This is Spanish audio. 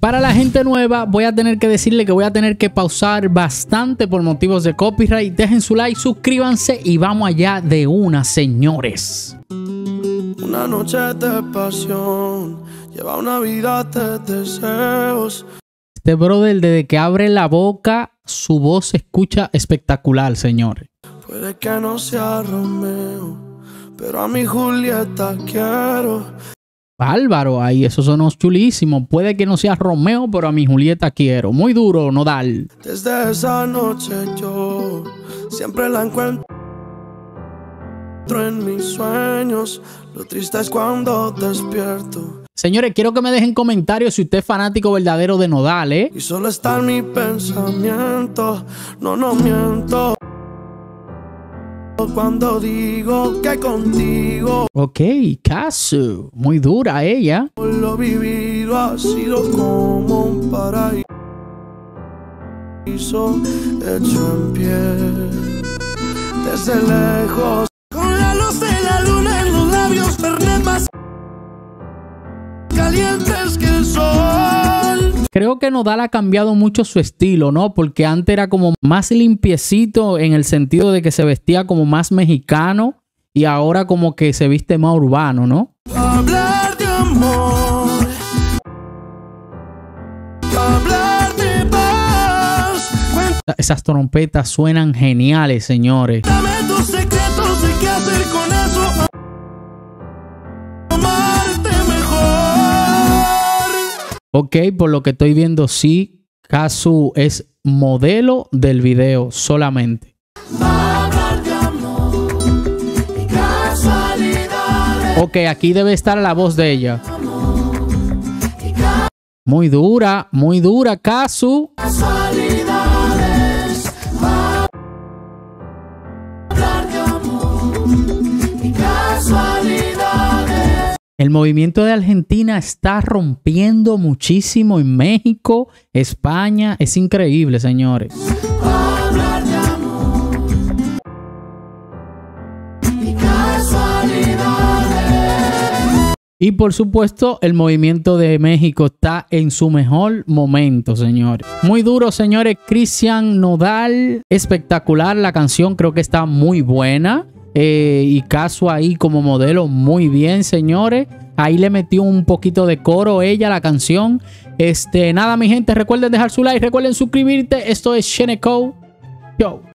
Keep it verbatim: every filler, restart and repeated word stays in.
Para la gente nueva, voy a tener que decirle que voy a tener que pausar bastante por motivos de copyright. Dejen su like, suscríbanse y vamos allá de una, señores. Una noche de pasión lleva una vida de deseos. Este brother, desde que abre la boca, su voz se escucha espectacular, señores. Puede que no sea Romeo, pero a mi Julieta quiero. Bárbaro, ahí eso sonó chulísimo. Puede que no sea Romeo, pero a mi Julieta quiero. Muy duro, Nodal. Desde esa noche yo siempre la encuentro en mis sueños. Lo triste es cuando despierto. Señores, quiero que me dejen comentarios si usted es fanático verdadero de Nodal, ¿eh? Y solo está en mi pensamiento. No, no miento cuando digo que contigo. Ok, Casu. Muy dura ella. Lo vivido ha sido como un paraíso hecho en pie. Desde lejos, con la luz de la luna en los labios, Fernet más calientes que el sol. Creo que Nodal ha cambiado mucho su estilo, ¿no? Porque antes era como más limpiecito en el sentido de que se vestía como más mexicano y ahora como que se viste más urbano, ¿no? Hablar de amor, hablar de paz. Esas trompetas suenan geniales, señores. Dame tus secretos de qué hacer con eso. Amarte mejor. Ok, por lo que estoy viendo, sí, Casu es modelo del video solamente. Hablar de amor y casualidades. Ok, aquí debe estar la voz de ella. Muy dura, muy dura, Casu. Casualidades. Hablar de amor y casualidades. El movimiento de Argentina está rompiendo muchísimo en México, España. Es increíble, señores. Hablar de amor y casualidades. Y por supuesto, el movimiento de México está en su mejor momento, señores. Muy duro, señores. Cristian Nodal, espectacular la canción. Creo que está muy buena. Eh, y Casu ahí como modelo, muy bien, señores. Ahí le metió un poquito de coro ella a la canción. Este, nada, mi gente, recuerden dejar su like, recuerden suscribirte. Esto es Sheneco. Yo.